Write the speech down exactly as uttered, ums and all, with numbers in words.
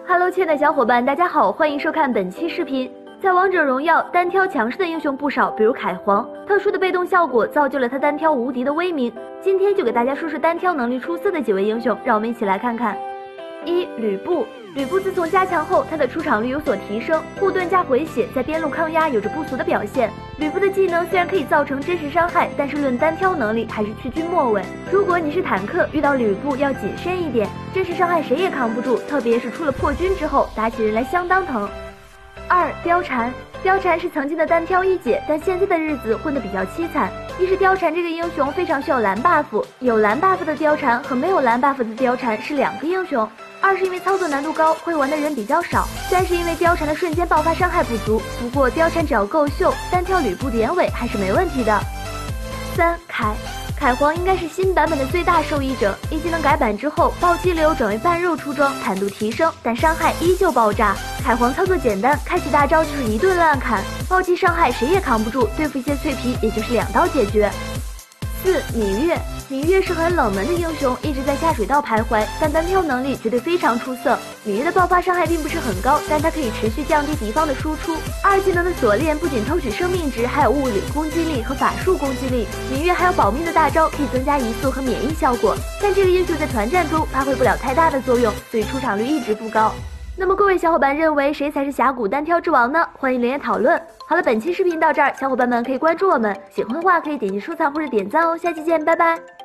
Hello， 亲爱的小伙伴，大家好，欢迎收看本期视频。在王者荣耀，单挑强势的英雄不少，比如凯皇，特殊的被动效果造就了他单挑无敌的威名。今天就给大家说说单挑能力出色的几位英雄，让我们一起来看看。一、吕布。吕布自从加强后，他的出场率有所提升，护盾加回血在边路抗压有着不俗的表现。吕布的技能虽然可以造成真实伤害，但是论单挑能力还是屈居末位。如果你是坦克，遇到吕布要谨慎一点，真实伤害谁也扛不住，特别是出了破军之后，打起人来相当疼。二、貂蝉。貂蝉是曾经的单挑一姐，但现在的日子混得比较凄惨。一是貂蝉这个英雄非常需要蓝 buff， 有蓝 buff 的貂蝉和没有蓝 buff 的貂蝉是两个英雄。二是因为操作难度高，会玩的人比较少。三是因为貂蝉的瞬间爆发伤害不足，不过貂蝉只要够秀，单挑吕布典韦还是没问题的。三、凯。凯皇应该是新版本的最大受益者，一技能改版之后，暴击流转为半肉出装，坦度提升，但伤害依旧爆炸。凯皇操作简单，开启大招就是一顿乱砍，暴击伤害谁也扛不住，对付一些脆皮也就是两刀解决。四、芈月。芈月是很冷门的英雄，一直在下水道徘徊，但单挑能力绝对非常出色。芈月的爆发伤害并不是很高，但它可以持续降低敌方的输出。二技能的锁链不仅偷取生命值，还有物理攻击力和法术攻击力。芈月还有保命的大招，可以增加移速和免疫效果，但这个英雄在团战中发挥不了太大的作用，所以出场率一直不高。那么各位小伙伴认为谁才是峡谷单挑之王呢？欢迎留言讨论。好了，本期视频到这儿，小伙伴们可以关注我们，喜欢的话可以点击收藏或者点赞哦。下期见，拜拜。